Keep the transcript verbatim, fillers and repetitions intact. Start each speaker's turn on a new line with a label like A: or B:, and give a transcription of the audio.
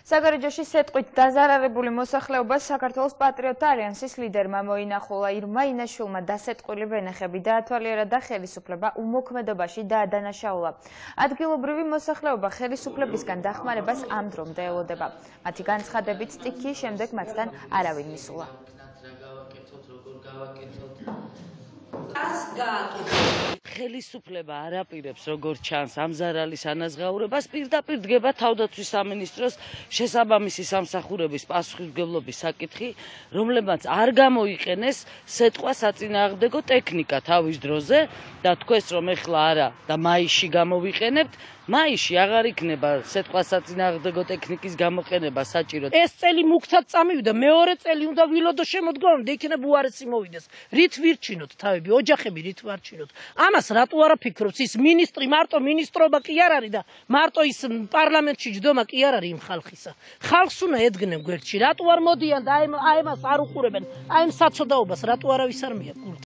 A: საგარეჯოში სეტყვით დაზარალებული მოსახლეობას საქართველოს პატრიოტთა ალიანსის ლიდერმა მოინახულა. ირმა ინაშვილმა დასეტყვილი ვენახები დაათვალიერა და ხელისუფლება უმოქმედობაში დაადანაშაულა. ადგილობრივი მოსახლეობა ხელისუფლებისგან დახმარებას ამ დრომდე ელოდება. მათი განცხადებით სტიქიის შემდეგ მათთან არავინ მისულა.
B: ხელისუფლება არაპირებს როგორც ჩანს ამ ზარალის ანაზღაურებას, პირდაპირ დგება თავდაცვის სამინისტროს შესაბამისი სამსახურების პასუხისმგებლობის საკითხი, რომლებმაც არ გამოიყენეს სეტყვა საწინააღმდეგო ტექნიკა თავის დროზე და თქვეს რომ ეხლა არა და მაისში გამოვიყენებთ. მაისში აღარ იქნება სეტყვა საწინააღმდეგო ტექნიკის გამოყენება საჭირო.
C: ეს წელი მუქთად წამივიდა, მეორე წელი უნდა ვილოდო შემოდგომამდე იქნებ უარესი მოვიდეს. რით ვირჩინოთ თავები, ოჯახები რით ვარჩინოთ? ამას რატო არა ფიქრობს ის მინისტრი, მარტო მინისტრობა კი არ არის და მარტო ის პარლამენტში ჯდომა კი არ არის იმ ხალხისა. ხალხს უნდა ედგნენ გვერდში, რატო არ მოდიან და აი ამას არ უყურებენ, აი ამ საცოდაობას რატო არავის არ მიაკვირთ?